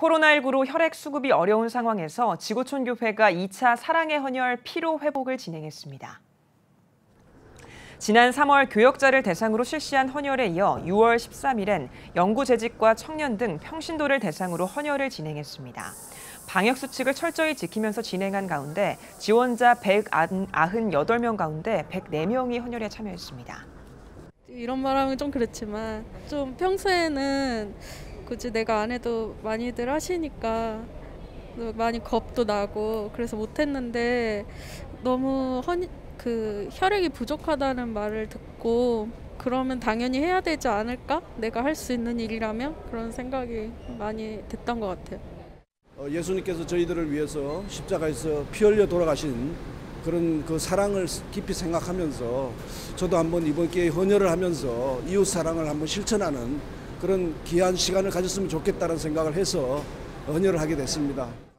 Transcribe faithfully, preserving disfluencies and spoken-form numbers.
코로나십구로 혈액 수급이 어려운 상황에서 지구촌교회가 이 차 사랑의 헌혈 피로 회복을 진행했습니다. 지난 삼월 교역자를 대상으로 실시한 헌혈에 이어 유월 십삼일엔 영구재직과 청년 등 평신도를 대상으로 헌혈을 진행했습니다. 방역수칙을 철저히 지키면서 진행한 가운데 지원자 백구십팔 명 가운데 백사 명이 헌혈에 참여했습니다. 이런 말하면 좀 그렇지만 좀 평소에는 굳이 내가 안 해도 많이들 하시니까 많이 겁도 나고 그래서 못했는데 너무 헌, 그 혈액이 부족하다는 말을 듣고 그러면 당연히 해야 되지 않을까? 내가 할 수 있는 일이라면 그런 생각이 많이 됐던 것 같아요. 예수님께서 저희들을 위해서 십자가에서 피 흘려 돌아가신 그런 그 사랑을 깊이 생각하면서 저도 한번 이번 기회에 헌혈을 하면서 이웃 사랑을 한번 실천하는 그런 귀한 시간을 가졌으면 좋겠다는 생각을 해서 헌혈을 하게 됐습니다.